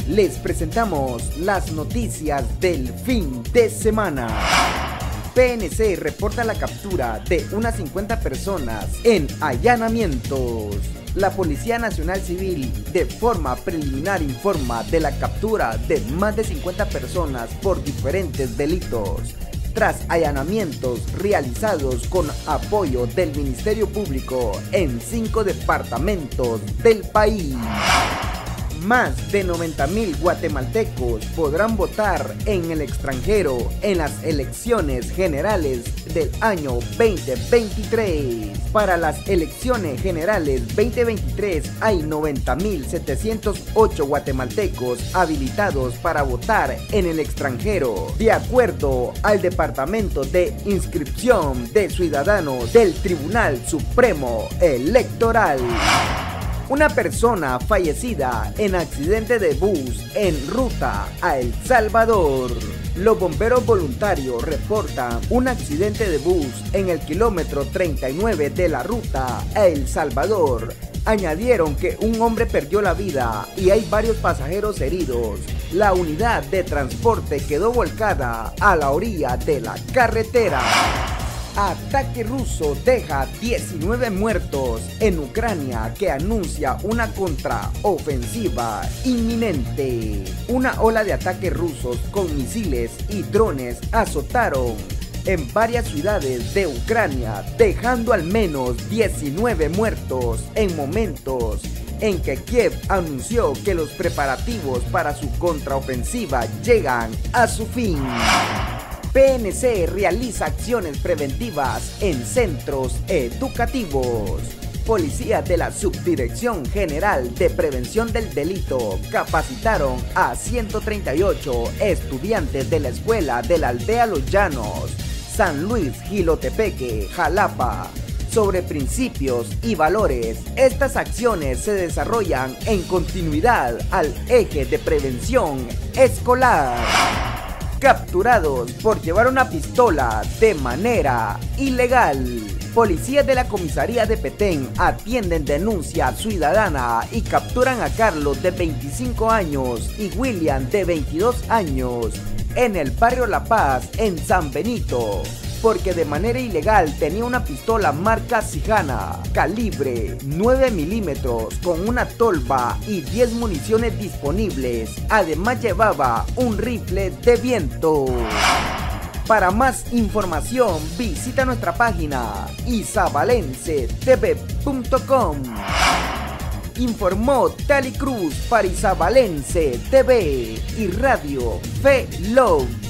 les presentamos las noticias del fin de semana. PNC reporta la captura de unas 50 personas en allanamientos. La Policía Nacional Civil de forma preliminar informa de la captura de más de 50 personas por diferentes delitos, tras allanamientos realizados con apoyo del Ministerio Público en 5 departamentos del país. Más de 90,000 guatemaltecos podrán votar en el extranjero en las elecciones generales del año 2023. Para las elecciones generales 2023 hay 90,708 guatemaltecos habilitados para votar en el extranjero, de acuerdo al Departamento de Inscripción de Ciudadanos del Tribunal Supremo Electoral. Una persona fallecida en accidente de bus en ruta a El Salvador. Los bomberos voluntarios reportan un accidente de bus en el kilómetro 39 de la ruta a El Salvador. Añadieron que un hombre perdió la vida y hay varios pasajeros heridos. La unidad de transporte quedó volcada a la orilla de la carretera. Ataque ruso deja 19 muertos en Ucrania, que anuncia una contraofensiva inminente. Una ola de ataques rusos con misiles y drones azotaron en varias ciudades de Ucrania, dejando al menos 19 muertos en momentos en que Kiev anunció que los preparativos para su contraofensiva llegan a su fin. PNC realiza acciones preventivas en centros educativos. Policías de la Subdirección General de Prevención del Delito capacitaron a 138 estudiantes de la Escuela de la Aldea Los Llanos, San Luis Jilotepeque, Jalapa, sobre principios y valores. Estas acciones se desarrollan en continuidad al eje de prevención escolar. Capturados por llevar una pistola de manera ilegal. Policías de la comisaría de Petén atienden denuncia ciudadana y capturan a Carlos, de 25 años, y William, de 22 años, en el barrio La Paz, en San Benito, porque de manera ilegal tenía una pistola marca Sijana, calibre 9 milímetros, con una tolva y 10 municiones disponibles. Además llevaba un rifle de viento. Para más información visita nuestra página isabalencetv.com. Informó Tali Cruz para Isabalense TV y Radio Fe Love.